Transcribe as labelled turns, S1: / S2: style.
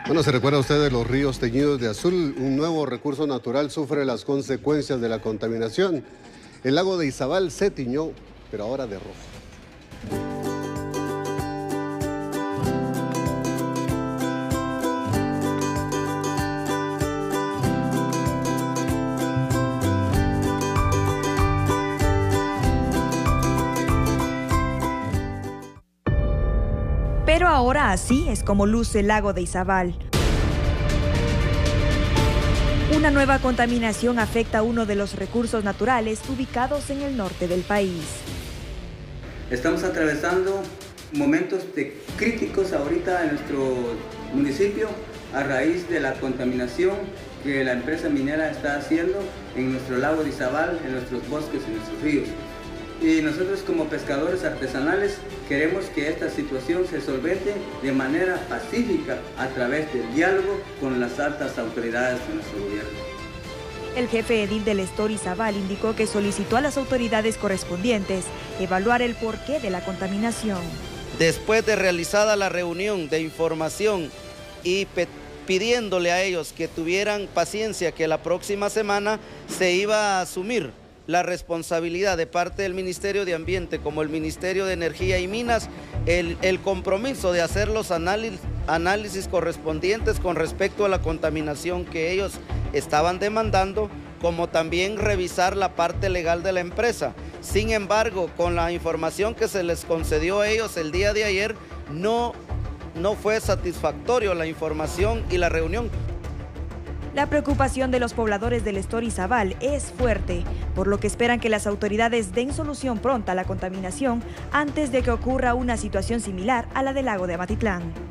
S1: Bueno, ¿se recuerda usted de los ríos teñidos de azul? Un nuevo recurso natural sufre las consecuencias de la contaminación. El lago de Izabal se tiñó, pero ahora de rojo.
S2: Pero ahora así es como luce el lago de Izabal. Una nueva contaminación afecta a uno de los recursos naturales ubicados en el norte del país.
S3: Estamos atravesando momentos críticos ahorita en nuestro municipio a raíz de la contaminación que la empresa minera está haciendo en nuestro lago de Izabal, en nuestros bosques y nuestros ríos. Y nosotros como pescadores artesanales queremos que esta situación se solvente de manera pacífica a través del diálogo con las altas autoridades de nuestro gobierno.
S2: El jefe edil del Estor Izabal indicó que solicitó a las autoridades correspondientes evaluar el porqué de la contaminación.
S4: Después de realizada la reunión de información y pidiéndole a ellos que tuvieran paciencia, que la próxima semana se iba a asumir la responsabilidad de parte del Ministerio de Ambiente como el Ministerio de Energía y Minas, el compromiso de hacer los análisis correspondientes con respecto a la contaminación que ellos estaban demandando, como también revisar la parte legal de la empresa. Sin embargo, con la información que se les concedió a ellos el día de ayer, no fue satisfactorio la información y la reunión.
S2: La preocupación de los pobladores del Estor Izabal es fuerte, por lo que esperan que las autoridades den solución pronta a la contaminación antes de que ocurra una situación similar a la del lago de Amatitlán.